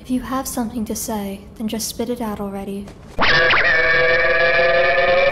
If you have something to say, then just spit it out already.